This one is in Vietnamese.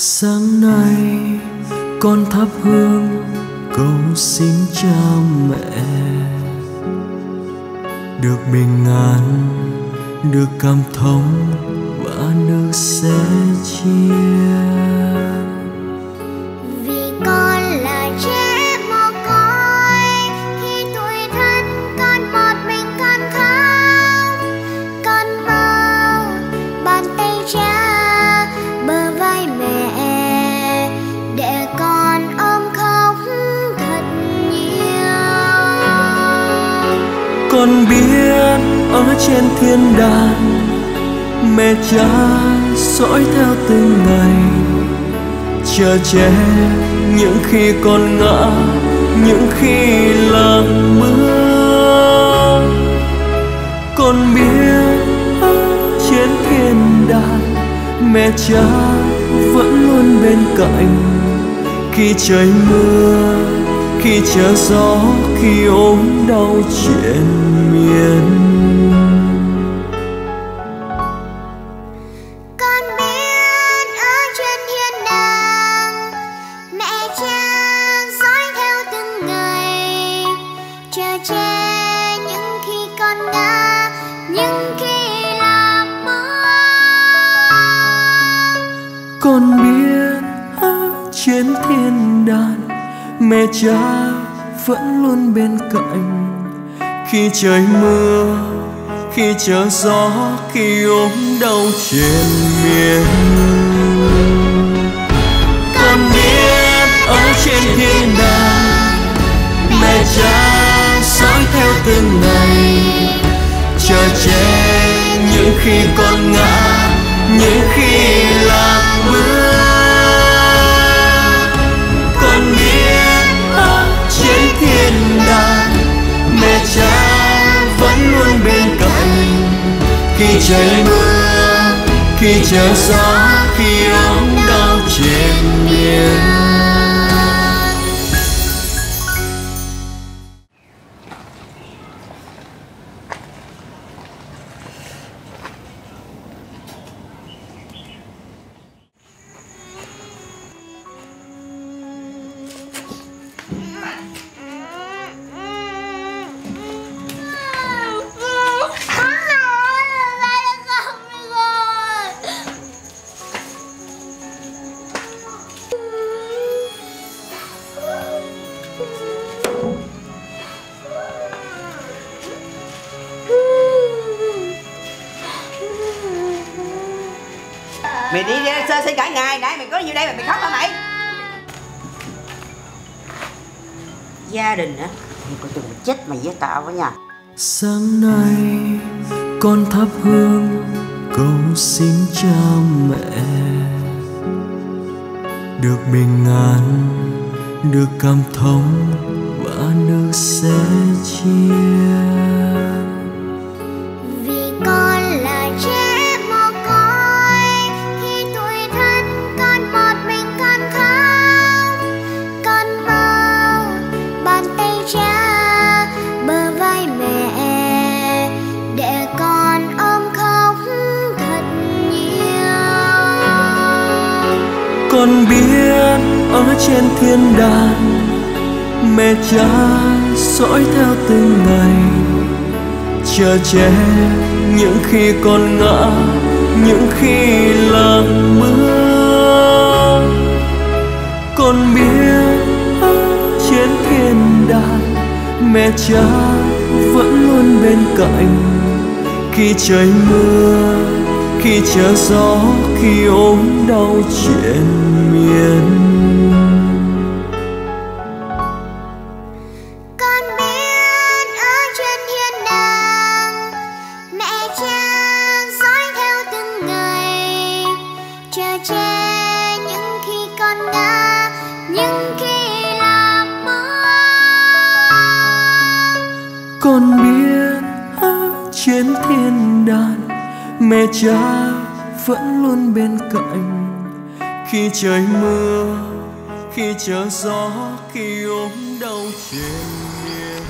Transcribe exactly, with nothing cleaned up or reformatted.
Sáng nay con thắp hương cầu xin cha mẹ được bình an, được cảm thông và được sẻ chia. Vì con là trẻ mồ côi, khi tuổi thân con một mình con khóc. Con mơ bàn tay cha, bờ vai mẹ, để con ôm khóc thật nhiều. Con biết ở trên thiên đàng mẹ cha dõi theo từng ngày, chờ che những khi con ngã, những khi làng mưa. Con biết trên thiên đàng mẹ cha vẫn luôn bên cạnh, khi trời mưa, khi trở gió, khi ốm đau triền miên. Con biết trên thiên đàng mẹ cha vẫn luôn bên cạnh, khi trời mưa, khi trở gió, khi ốm đau triền miên. Con biết ở trên thiên đàng mẹ cha dõi theo từng ngày, chờ che những khi con ngã, những khi lạc mưa. Con biết trên thiên đàng mẹ cha vẫn luôn bên cạnh, khi trời mưa, khi trở gió, khi ốm đau triền miên. Mày đi sơ sinh cả ngày, nãy mày có nhiêu đây mà mày khóc hả mày? Gia đình hả? Mày coi chừng mày chết mày với tao quá nha. Sáng nay con thắp hương cầu xin cha mẹ được bình an, được cảm thông và được sẻ chia. Vì con là trẻ mồ côi, khi tuổi thân con một mình con khóc. Con mơ bàn tay cha, bờ vai mẹ, để con ôm khóc thật nhiều. Con biết ở trên thiên đàng mẹ cha dõi theo từng ngày, chờ che những khi con ngã, những khi làng mưa. Con biết trên thiên đàng mẹ cha vẫn luôn bên cạnh, khi trời mưa, khi trở gió, khi ốm đau triền miên. Con biết trên thiên đàng mẹ cha vẫn luôn bên cạnh, khi trời mưa, khi trở gió, khi ốm đau triền miên.